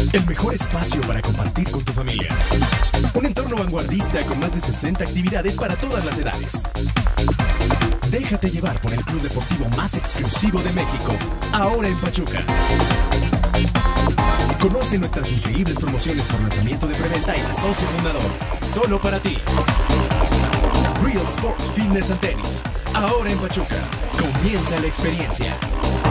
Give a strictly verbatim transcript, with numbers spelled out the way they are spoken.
El mejor espacio para compartir con tu familia. Un entorno vanguardista con más de sesenta actividades para todas las edades. Déjate llevar por el club deportivo más exclusivo de México, ahora en Pachuca. Conoce nuestras increíbles promociones por lanzamiento de preventa y la socio fundador. Solo para ti. Real Sport Fitness and Tennis. Ahora en Pachuca. Comienza la experiencia.